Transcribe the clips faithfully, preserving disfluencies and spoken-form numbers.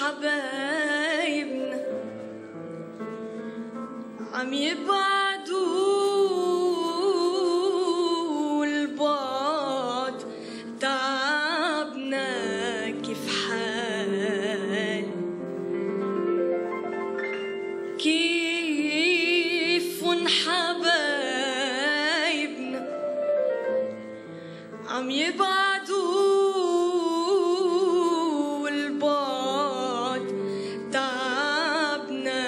حبايبنا عم يبعدوا البعد تعبنا كيف حال كيفن حبايبنا عم يبعدوا البعد تعبنا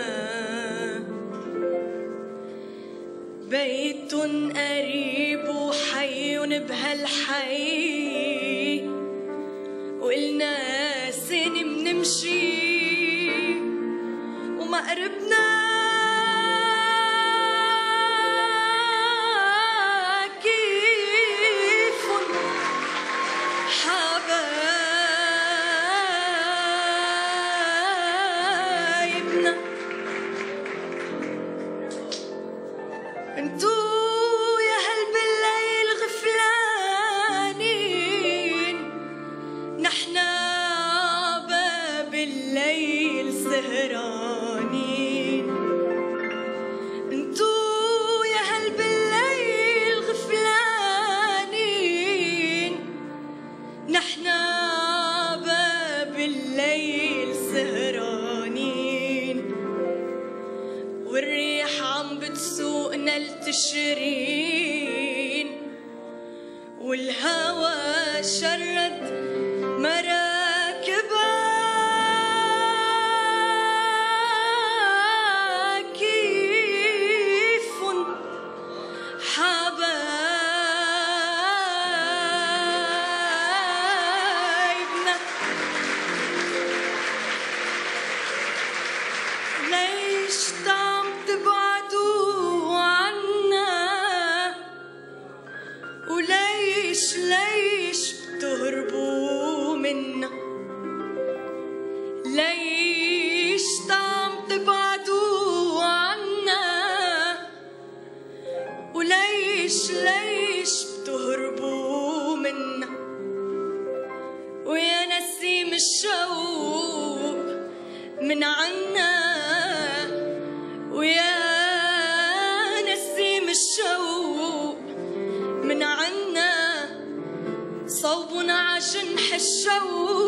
بيت قريب وحي بهالحي وقلنا سنة منمشي وما قربنا كيفن حبايبنا انتو يا هل بالليل غفلانين نحنا باب الليل سهرانين انتو يا هل بالليل غفلانين نحنا باب الليل سهرانين والريح عم بتسوقنا التشرين والهوى شرد مراكبها كيفن حبايبنا ليش تعم تبعدوا عنا وليش ليش بتهربوا منا ليش تعم تبعدوا عنا وليش ليش بتهربوا منا ويا نسيم الشوق من عنا ويا نسيم الشوق من عنا صوبنا عجنح الشوق